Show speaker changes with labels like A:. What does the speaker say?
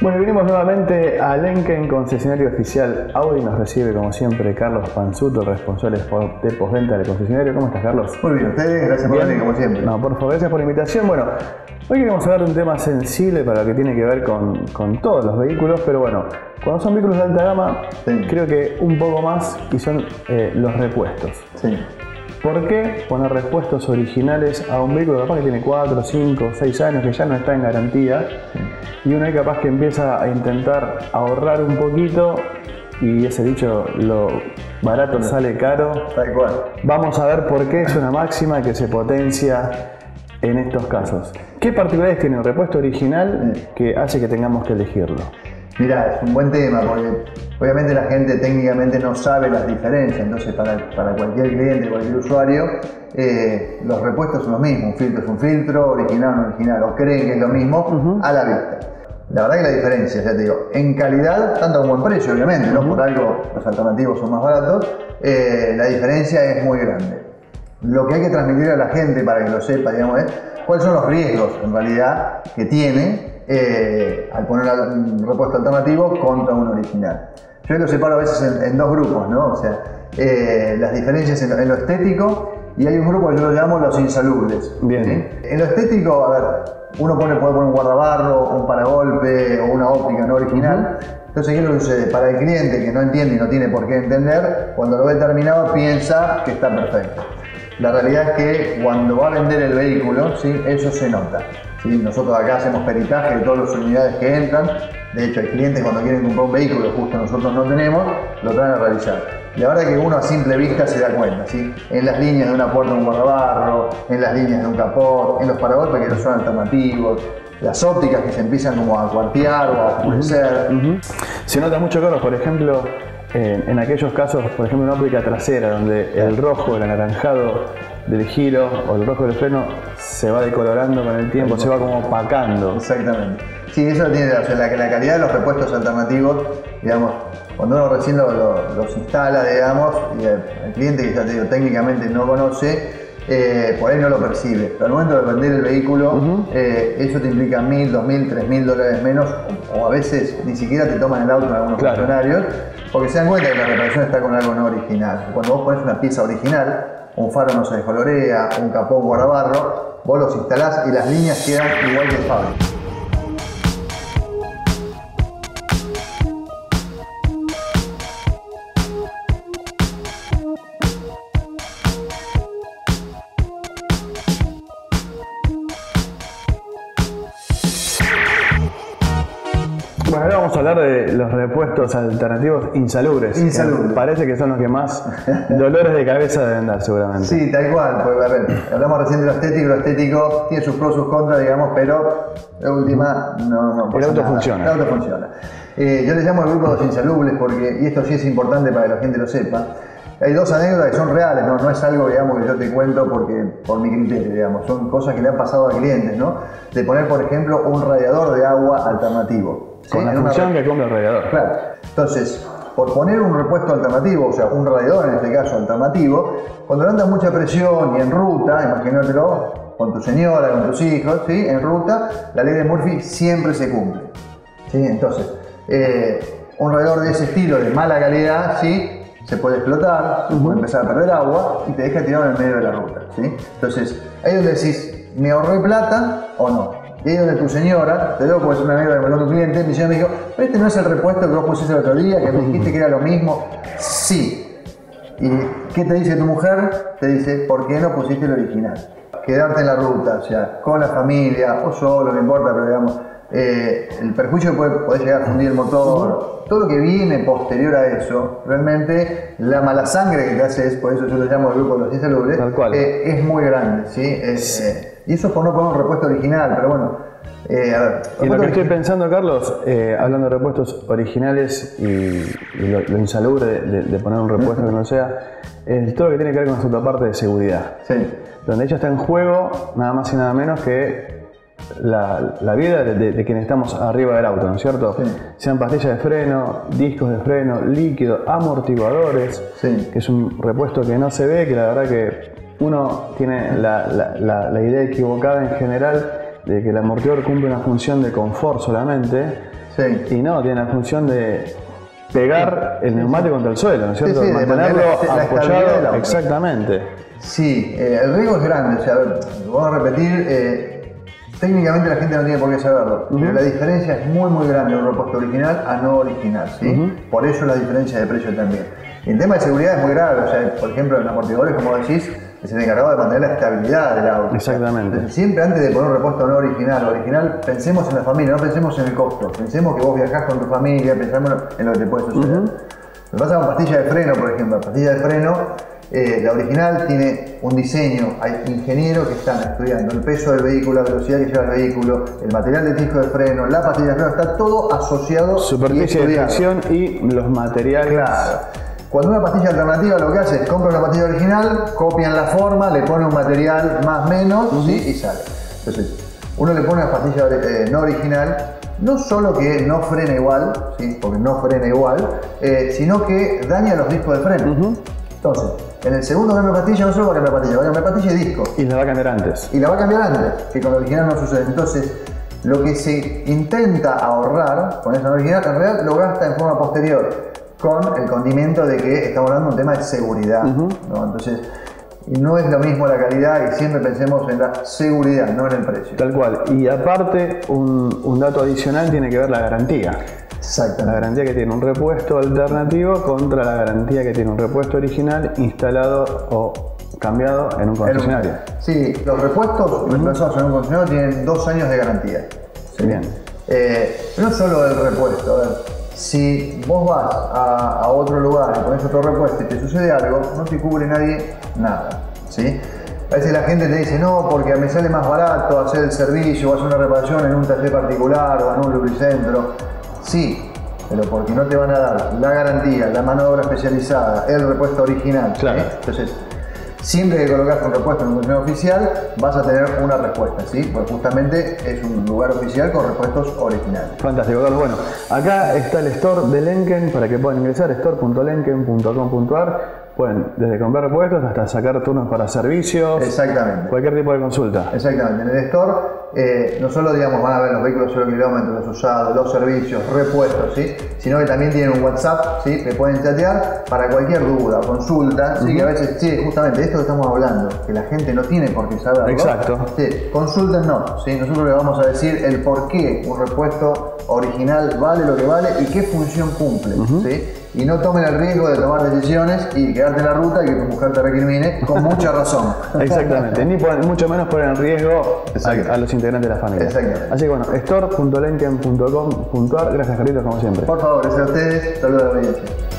A: Bueno, vinimos nuevamente a Lenken, concesionario oficial Audi. Nos recibe, como siempre, Carlos Panzuto, responsable de postventa del concesionario. ¿Cómo estás, Carlos?
B: Muy bien, ustedes, gracias por venir, como siempre.
A: No, por favor, gracias por la invitación. Bueno, hoy queremos hablar de un tema sensible para lo que tiene que ver con todos los vehículos, pero bueno, cuando son vehículos de alta gama, sí, creo que un poco más, y son los repuestos.
B: Sí.
A: ¿Por qué poner repuestos originales a un vehículo capaz que tiene 4, 5, 6 años, que ya no está en garantía? Sí. Y uno ahí capaz que empieza a intentar ahorrar un poquito, y ese dicho, lo barato sale caro.
B: Tal cual.
A: Vamos a ver por qué es una máxima que se potencia en estos casos. ¿Qué particularidades tiene un repuesto original que hace que tengamos que elegirlo?
B: Mirá, es un buen tema porque obviamente la gente técnicamente no sabe las diferencias, entonces para cualquier cliente, cualquier usuario, los repuestos son los mismos, un filtro es un filtro, original o no original, o creen que es lo mismo a la vista. La verdad que la diferencia, ya te digo, en calidad, tanto como en precio obviamente, ¿no? Por algo los alternativos son más baratos, la diferencia es muy grande. Lo que hay que transmitir a la gente para que lo sepa, digamos, es cuáles son los riesgos en realidad que tiene al poner un repuesto alternativo contra un original. Yo lo separo a veces en dos grupos, ¿no? O sea, las diferencias en lo estético, y hay un grupo que yo lo llamo los insalubres.
A: Bien.
B: ¿Sí? En lo estético, a ver, uno puede poner un guardabarro, un paragolpe o una óptica no original. Entonces, ¿qué es lo que sucede? Para el cliente que no entiende y no tiene por qué entender, cuando lo ve terminado piensa que está perfecto. La realidad es que cuando va a vender el vehículo, ¿sí?, eso se nota. ¿Sí? Nosotros acá hacemos peritaje de todas las unidades que entran. De hecho, hay clientes cuando quieren comprar un vehículo, justo nosotros no tenemos, lo traen a revisar. La verdad que uno a simple vista se da cuenta, ¿sí? En las líneas de una puerta de un guardabarro, en las líneas de un capot, en los paragolpes que no son alternativos, las ópticas que se empiezan como a cuartear o a oscurecer.
A: Se nota mucho, Carlos, por ejemplo, en aquellos casos, por ejemplo, una óptica trasera, donde el rojo, el anaranjado del giro o el rojo del freno se va decolorando con el tiempo, se va como opacando.
B: Exactamente. Sí, eso tiene, o sea, la calidad de los repuestos alternativos, digamos, cuando uno recién los instala, digamos, y el cliente que ya te digo, técnicamente no conoce, por ahí no lo percibe. Pero al momento de vender el vehículo, eso te implica $1.000, $2.000, $3.000 menos, o a veces ni siquiera te toman el auto en algunos concesionarios, porque se dan cuenta que la reparación está con algo no original. Cuando vos pones una pieza original, un faro no se descolorea, un capó, un guardabarro, vos los instalás y las líneas quedan igual que el fábrica.
A: Bueno, ahora vamos a hablar de los repuestos alternativos insalubres.
B: Insalubres.
A: Parece que son los que más dolores de cabeza deben dar, seguramente.
B: Sí, tal cual. Pues, a ver, hablamos recién de lo estético tiene sus pros y sus contras, digamos, pero la última no
A: el auto funciona.
B: El auto funciona. Yo les llamo el grupo de los insalubres porque, y esto sí es importante para que la gente lo sepa, hay dos anécdotas que son reales, no es algo, digamos, que yo te cuento por mi criterio, digamos, son cosas que le han pasado a clientes, ¿no? De poner, por ejemplo, un radiador de agua alternativo.
A: Con la función que cumple el radiador.
B: Claro. Entonces, por poner un repuesto alternativo, o sea, un radiador en este caso alternativo, cuando andas mucha presión y en ruta, imagínatelo, con tu señora, con tus hijos, ¿sí?, en ruta, la ley de Murphy siempre se cumple. ¿Sí? Entonces, un radiador de ese estilo, de mala calidad, ¿sí?, se puede explotar, se puede empezar a perder agua y te deja tirado en el medio de la ruta. ¿Sí? Entonces, ahí es donde decís, ¿me ahorré plata o no? Y ahí es donde tu señora, te digo porque es una anécdota que me contó un cliente, mi señora me dijo, pero este no es el repuesto que vos pusiste el otro día, que me dijiste que era lo mismo. Sí. ¿Y qué te dice tu mujer? Te dice, ¿por qué no pusiste el original? Quedarte en la ruta, o sea, con la familia o solo, no importa, pero digamos, el perjuicio que puede llegar a fundir el motor, todo lo que viene posterior a eso, realmente la mala sangre que te hace es, por eso yo lo llamo el grupo de los insalubres, es muy grande, ¿sí? Y eso por no poner un repuesto original, pero bueno.
A: A ver, y lo que estoy pensando, Carlos, hablando de repuestos originales y lo insalubre de poner un repuesto que no sea, es todo lo que tiene que ver con su parte de seguridad.
B: Sí.
A: Donde ella está en juego, nada más y nada menos que la vida de quienes estamos arriba del auto, ¿no es cierto? Sí. Sean pastillas de freno, discos de freno, líquido, amortiguadores, sí, que es un repuesto que no se ve, que la verdad que uno tiene la idea equivocada en general de que el amortiguador cumple una función de confort solamente,
B: Sí.
A: Y no, tiene la función de pegar el neumático contra el suelo, ¿no es cierto?
B: Sí, de
A: mantenerlo
B: mantener la estabilidad del
A: apoyado.
B: auto.
A: Exactamente.
B: Sí, el riesgo es grande, o sea, vamos a repetir, técnicamente la gente no tiene por qué saberlo, pero la diferencia es muy grande de un repuesto original a no original, ¿sí? Por eso la diferencia de precio también. Y en tema de seguridad es muy grave, o sea, por ejemplo en amortiguadores, como decís, es el encargado de mantener la estabilidad del auto.
A: Exactamente.
B: Entonces, siempre antes de poner un repuesto no original, pensemos en la familia, no pensemos en el costo, pensemos que vos viajás con tu familia, pensamos en lo que te puede suceder. Lo que pasa con pastilla de freno, por ejemplo, la pastilla de freno, la original tiene un diseño, hay ingenieros que están estudiando el peso del vehículo, la velocidad que lleva el vehículo, el material de disco de freno, la pastilla de freno, está todo asociado
A: Superficie
B: y
A: de
B: estudiado.
A: fricción y los materiales.
B: Claro. Cuando una pastilla alternativa lo que hace es compra una pastilla original, copian la forma, le pone un material más menos ¿sí? Y sale. Entonces, uno le pone una pastilla no original, no solo que no frena igual, ¿sí? Porque no frena igual, sino que daña los discos de freno. Entonces, en el segundo cambio de pastilla no solo va a cambiar pastilla, va a cambiar pastilla y disco.
A: Y la va a cambiar antes.
B: Y la va a cambiar antes, que con la original no sucede. Entonces, lo que se intenta ahorrar con esa original, en realidad lo gasta en forma posterior, con el condimento de que estamos hablando de un tema de seguridad. ¿No? Entonces, no es lo mismo la calidad y siempre pensemos en la seguridad, no en el precio.
A: Tal cual. Y aparte, un dato adicional tiene que ver la garantía.
B: Exactamente.
A: La garantía que tiene un repuesto alternativo contra la garantía que tiene un repuesto original instalado o cambiado en un concesionario.
B: Sí, los repuestos reemplazados en un concesionario tienen 2 años de garantía. ¿Sí?
A: Bien.
B: No solo el repuesto, a ver, si vos vas a otro lugar y pones otro repuesto y te sucede algo, no te cubre nadie nada, ¿sí? A veces la gente te dice, no, porque me sale más barato hacer el servicio o hacer una reparación en un taller particular o en un lubricentro. Sí, pero porque no te van a dar la garantía, la mano de obra especializada, el repuesto original.
A: Claro.
B: Entonces, siempre que colocas un repuesto en un concesionario oficial, vas a tener una respuesta, ¿sí? Porque justamente es un lugar oficial con repuestos originales.
A: Fantástico, Carlos. Bueno, acá está el store de Lenken para que puedan ingresar, store.lenken.com.ar. Pueden desde comprar repuestos hasta sacar turnos para servicios.
B: Exactamente.
A: Cualquier tipo de consulta.
B: Exactamente. En el store no solo digamos, van a ver los vehículos 0 kilómetros, los usados, los servicios, repuestos, ¿sí? Sino que también tienen un WhatsApp, ¿sí? Que pueden chatear para cualquier duda o consulta, ¿sí? Que a veces, sí, justamente esto que estamos hablando, que la gente no tiene por qué saberlo.
A: Exacto.
B: Sí, consúltenos, ¿sí? Nosotros les vamos a decir el por qué un repuesto original vale lo que vale y qué función cumple, ¿sí? Y no tomen el riesgo de tomar decisiones y quedarte en la ruta y que tu mujer te recrimine con mucha razón.
A: Exactamente, ni mucho menos poner en riesgo a los integrantes de la familia.
B: Exactamente.
A: Así que bueno, store.lenken.com.ar. Gracias, Carlitos, como siempre.
B: Por favor, gracias a ustedes. Saludos a la audiencia.